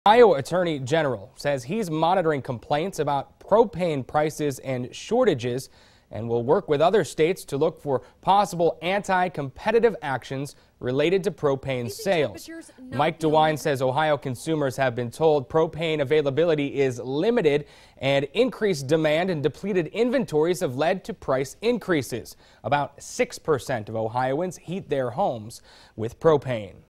Ohio Attorney General says he's monitoring complaints about propane prices and shortages and will work with other states to look for possible anti-competitive actions related to propane sales. Mike DeWine says Ohio consumers have been told propane availability is limited and increased demand and depleted inventories have led to price increases. About 6% of Ohioans heat their homes with propane.